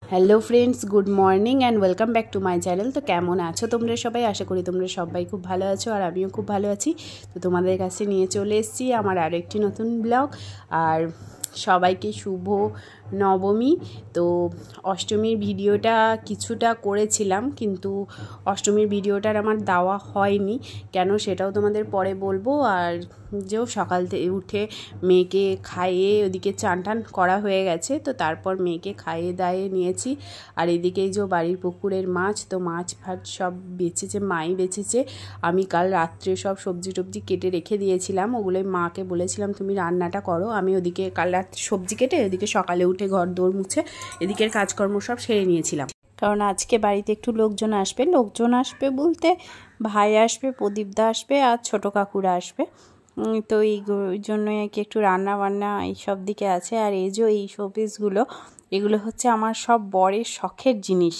Hello friends, good morning and welcome back to my channel. তো কেমন আছো তোমরা সবাই? আশা করি তোমরা সবাই খুব ভালো আছো আর আমিও খুব ভালো আছি। তো তোমাদের কাছে নিয়ে চলে এসেছি আমার আরও একটি নতুন ব্লগ। আর সবাইকে শুভ নবমী। তো অষ্টমীর ভিডিওটা কিছুটা করেছিলাম, কিন্তু অষ্টমীর ভিডিওটার আমার দেওয়া হয়নি কেন সেটাও তোমাদের পরে বলবো। আর যেও সকাল থেকে উঠে মেয়েকে খাইয়ে ওদিকে চান টান করা হয়ে গেছে, তো তারপর মেয়েকে খাইয়ে দাইয়ে নিয়েছি। আর এদিকেই যে বাড়ির পুকুরের মাছ, তো মাছ ফাছ সব বেচেছে, মাই বেচেছে। আমি কাল রাত্রে সব সবজি টবজি কেটে রেখে দিয়েছিলাম, ওগুলোই মাকে বলেছিলাম তুমি রান্নাটা করো। আমি ওদিকে কাল রাত্রে সবজি কেটে ওদিকে সকালে উঠে ঘর দৌড় মুছে এদিকের কাজকর্ম সব সেরে নিয়েছিলাম, কারণ আজকে বাড়িতে একটু লোকজন আসবে বলতে ভাই আসবে, প্রদীপদা আসবে আর ছোটো কাকুরা আসবে। তো এই জন্যই আর কি একটু রান্না বান্না এইসব দিকে আছে। আর এই যে এই শোপিসগুলো, এগুলো হচ্ছে আমার সব বরের শখের জিনিস।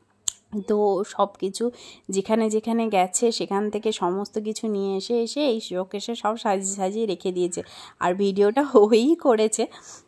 তো সব কিছু যেখানে যেখানে গেছে সেখান থেকে সমস্ত কিছু নিয়ে এসে এই শোকেসে সব সাজিয়ে সাজিয়ে রেখে দিয়েছে। আর ভিডিওটা ওই করেছে।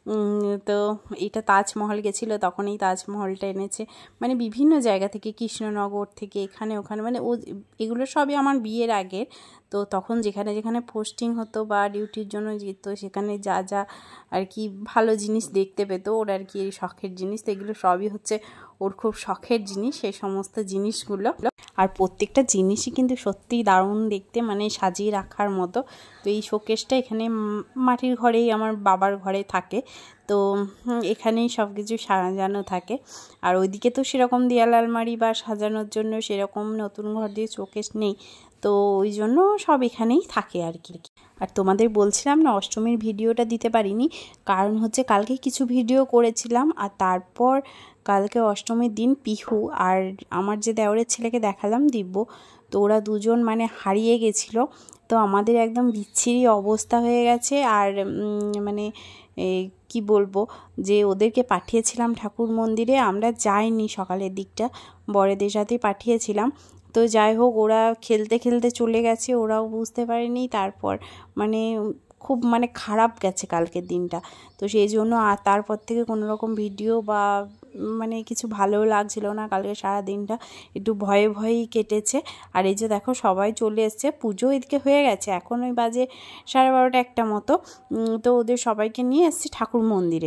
তো এটা তাজমহল গেছিলো, তখন এই তাজমহলটা এনেছে, মানে বিভিন্ন জায়গা থেকে, কৃষ্ণনগর থেকে এখানে ওখানে, মানে এগুলো সবই আমার বিয়ের আগে। তো তখন যেখানে যেখানে পোস্টিং হতো বা ডিউটির জন্য যেত, সেখানে যা যা আর কি ভালো জিনিস দেখতে পেতো ওর আর কি, এই শখের জিনিস। তো এগুলো সবই হচ্ছে ওর খুব শখের জিনিস, সেই সমস্ত জিনিসগুলো। আর প্রত্যেকটা জিনিসই কিন্তু সত্যিই দারুণ দেখতে, মানে সাজিয়ে রাখার মতো। তো এই শোকেসটা এখানে মাটির ঘরেই আমার বাবার ঘরে থাকে, তো এখানেই সব কিছু সাজানো থাকে। আর ওইদিকে তো সেরকম দেয়াল আলমারি বা সাজানোর জন্য সেরকম নতুন ঘর দিয়ে শোকেস নেই, তো ওই জন্য সব এখানেই থাকে আর কি। আর তোমাদের বলছিলাম না অষ্টমীর ভিডিওটা দিতে পারিনি, কারণ হচ্ছে কালকে কিছু ভিডিও করেছিলাম, আর তারপর কালকে অষ্টমীর দিন পিহু আর আমার যে দেওরের ছেলেকে দেখালাম দিব্য, তো ওরা দুজন মানে হারিয়ে গেছিলো। তো আমাদের একদম বিচ্ছিরি অবস্থা হয়ে গেছে। আর মানে কি বলবো, যে ওদেরকে পাঠিয়েছিলাম ঠাকুর মন্দিরে, আমরা যাইনি সকালের দিকটা, বড়দের সাথেই পাঠিয়েছিলাম। তো যাই হোক, ওরা খেলতে খেলতে চলে গেছে, ওরাও বুঝতে পারেনি। তারপর মানে খুব মানে খারাপ গেছে কালকের দিনটা। তো সেই জন্য আর তারপর থেকে কোনো রকম ভিডিও বা মানে কিছু ভালোও লাগছিল না। কালকে সারা দিনটা একটু ভয়ে ভয়েই কেটেছে। আর এই যে দেখো সবাই চলে এসছে, পুজো এদিকে হয়ে গেছে, এখন ওই বাজে 12:30 একটা মতো। তো ওদের সবাইকে নিয়ে এসছি ঠাকুর মন্দিরে।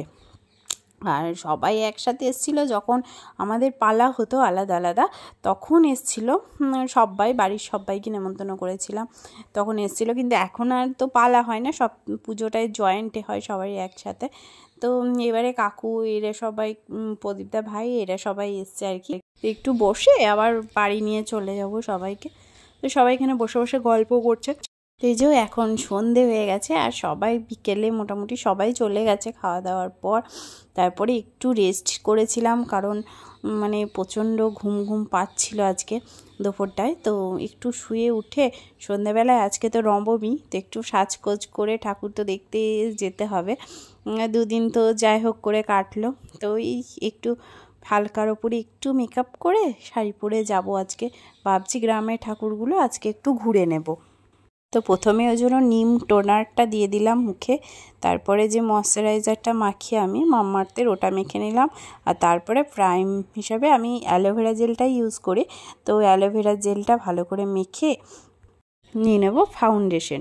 আর সবাই একসাথে এসেছিলো যখন আমাদের পালা হতো আলাদা আলাদা, তখন এসেছিলো সবাই, বাড়ির সবাইকে নেমন্তন্ন করেছিলাম, তখন এসেছিলো। কিন্তু এখন আর তো পালা হয় না, সব পুজোটায় জয়েন্টে হয় সবাই একসাথে। তো এবারে কাকু এরা সবাই, প্রদীপদা ভাই এরা সবাই এসছে আর কি। একটু বসে আবার বাড়ি নিয়ে চলে যাব সবাইকে। তো সবাই এখানে বসে বসে গল্প করছে। তো এই যে এখন সন্ধে হয়ে গেছে আর সবাই বিকেলে মোটামুটি সবাই চলে গেছে খাওয়া দাওয়ার পর। তারপরে একটু রেস্ট করেছিলাম, কারণ মানে প্রচণ্ড ঘুম ঘুম পাচ্ছিল আজকে দুপুরটায়। তো একটু শুয়ে উঠে সন্ধ্যাবেলায়, আজকে তো নবমী, তো একটু সাজগোজ করে ঠাকুর তো দেখতে যেতে হবে, দুদিন তো যাই হোক করে কাটলো। তো এই একটু হালকার ওপরে একটু মেকআপ করে শাড়ি পরে যাব আজকে। ভাবছি গ্রামের ঠাকুরগুলো আজকে একটু ঘুরে নেব। তো প্রথমে ওই জন্য নিম টোনারটা দিয়ে দিলাম মুখে, তারপরে যে ময়শ্চারাইজারটা মাখি আমি মামাআর্থের, ওটা মেখে নিলাম। আর তারপরে প্রাইম হিসাবে আমি অ্যালোভেরা জেলটাই ইউজ করি, তো অ্যালোভেরা জেলটা ভালো করে মেখে নিয়ে নেব ফাউন্ডেশন।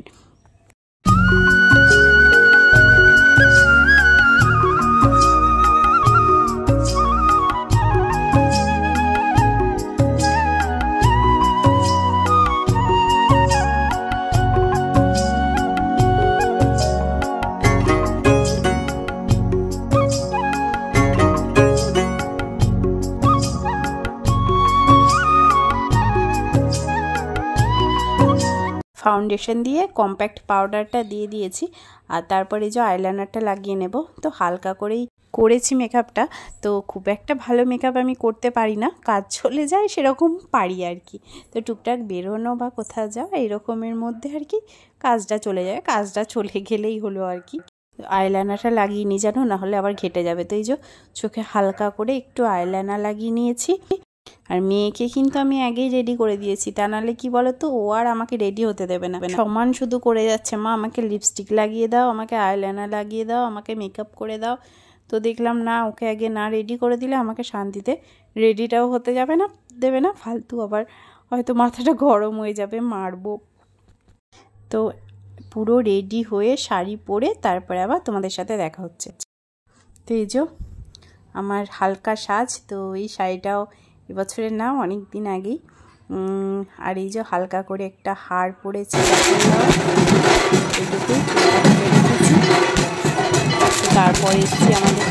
ফাউন্ডেশন দিয়ে কম্প্যাক্ট পাউডারটা দিয়ে দিয়েছি, আর তারপরে যে আইলাইনারটা লাগিয়ে নেব। তো হালকা করেই করেছি মেকআপটা, তো খুব একটা ভালো মেকআপ আমি করতে পারি না, কাজ চলে যায় সেরকম পারি আর কি। তো টুকটাক বেরোনো বা কোথাও যাওয়া এরকমের মধ্যে আর কি কাজটা চলে যায়, কাজটা চলে গেলেই হলো আর কি। আইলাইনারটা লাগিয়ে নিই জানো, নাহলে আবার ঘেটে যাবে। তো এই যে চোখে হালকা করে একটু আইলাইনার লাগিয়ে নিয়েছি। আর মেয়েকে কিন্তু আমি আগেই রেডি করে দিয়েছি, তা নাহলে কি বলতো, ও আর আমাকে রেডি হতে দেবে না, সমান শুধু করে যাচ্ছে, মা আমাকে লিপস্টিক লাগিয়ে দাও, আমাকে আইলাইনার লাগিয়ে দাও, আমাকে মেকআপ করে দাও। তো দেখলাম না, ওকে আগে না রেডি করে দিলে আমাকে শান্তিতে রেডিটাও হতে দেবে না, ফালতু আবার হয়তো মাথাটা গরম হয়ে যাবে, মারবো। তো পুরো রেডি হয়ে শাড়ি পরে তারপরে আবার তোমাদের সাথে দেখা হচ্ছে। তো এই যে আমার হালকা সাজ, তো এই শাড়িটাও এবছরের না, অনেক দিন আগেই। আর এই যে হালকা করে একটা হার পরেছি, তারপরে এসেছি আমাদের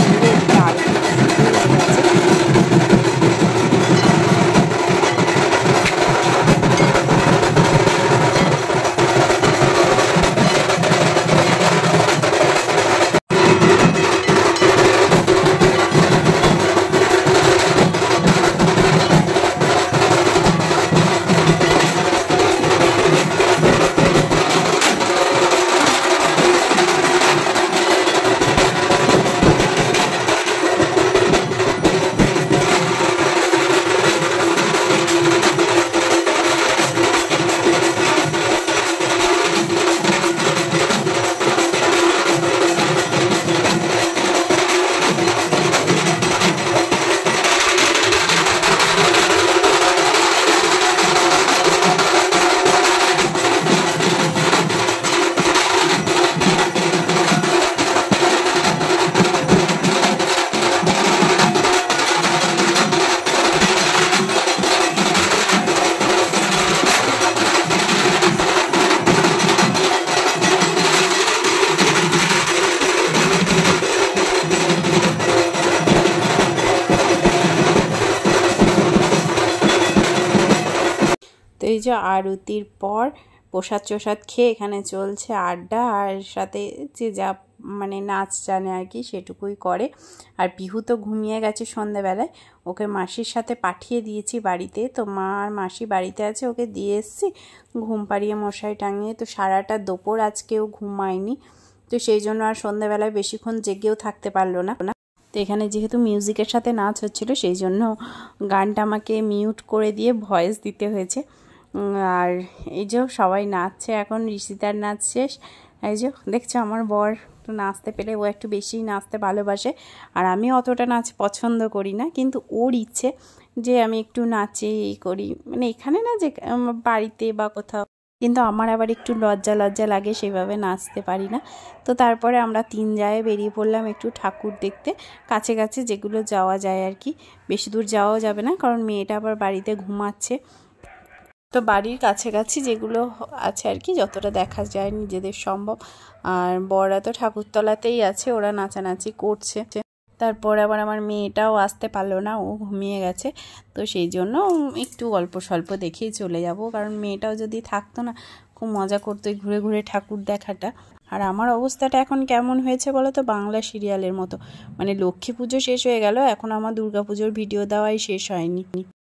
তো এই যে আরতির পর প্রসাদ খেয়ে এখানে চলছে আড্ডা, আর সাথে যে যা মানে নাচ জানে আর কি সেটুকুই করে। আর পিহু তো ঘুমিয়ে গেছে সন্ধ্যাবেলায়, ওকে মাসির সাথে পাঠিয়ে দিয়েছি বাড়িতে। তো মা আর মাসি বাড়িতে আছে, ওকে দিয়ে এসেছি ঘুম পাড়িয়ে মশারি টাঙিয়ে। তো সারাটা দুপুর আজকেও ঘুমায়নি, তো সেই জন্য আর সন্ধ্যাবেলায় বেশিক্ষণ জেগেও থাকতে পারলো না। তো এখানে যেহেতু মিউজিকের সাথে নাচ হচ্ছিলো, সেই জন্য গানটা আমাকে মিউট করে দিয়ে ভয়েস দিতে হয়েছে। আর এই যে সবাই নাচছে এখন, ঋষিতার নাচ শেষ। এই যে দেখছো আমার বর তো নাচতে পেলে, ও একটু বেশি নাচতে ভালোবাসে, আর আমি অতটা নাচ পছন্দ করি না, কিন্তু ওর ইচ্ছে যে আমি একটু নাচে করি, মানে এখানে না যে বাড়িতে বা কোথাও, কিন্তু আমার আবার একটু লজ্জা লাগে, সেভাবে নাচতে পারি না। তো তারপরে আমরা 3 জায়গায় বেরিয়ে পড়লাম একটু ঠাকুর দেখতে, কাছে যেগুলো যাওয়া যায় আর কি। বেশি দূর যাওয়াও যাবে না, কারণ মেয়েটা আবার বাড়িতে ঘুমাচ্ছে। তো বাড়ির কাছাকাছি যেগুলো আছে আর কি, যতটা দেখা যায় নিজেদের সম্ভব। আর বড়রা তো ঠাকুরতলাতেই আছে, ওরা নাচানাচি করছে। তারপর আবার আমার মেয়েটাও আসতে পারলো না, ও ঘুমিয়ে গেছে। তো সেই জন্য একটু অল্প স্বল্প দেখেই চলে যাব, কারণ মেয়েটাও যদি থাকতো না খুব মজা করতো ঘুরে ঠাকুর দেখাটা। আর আমার অবস্থাটা এখন কেমন হয়েছে বলো তো, বাংলা সিরিয়ালের মতো। মানে লক্ষ্মী পুজো শেষ হয়ে গেল, এখন আমার দুর্গাপুজোর ভিডিও দেওয়াই শেষ হয়নি।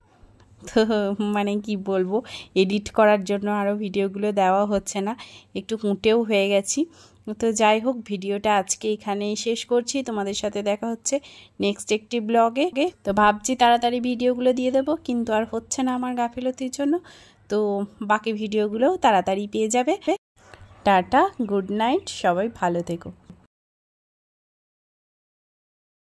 তো মানে কি বলবো, এডিট করার জন্য আরও ভিডিওগুলো দেওয়া হচ্ছে না, একটু কুঁটেও হয়ে গেছি। তো যাই হোক, ভিডিওটা আজকে এখানেই শেষ করছি, তোমাদের সাথে দেখা হচ্ছে নেক্সট একটি ব্লগে। তো ভাবছি তাড়াতাড়ি ভিডিওগুলো দিয়ে দেবো, কিন্তু আর হচ্ছে না আমার গাফিলতির জন্য। তো বাকি ভিডিওগুলোও তাড়াতাড়ি পেয়ে যাবে। টাটা, গুড নাইট, সবাই ভালো থেকো।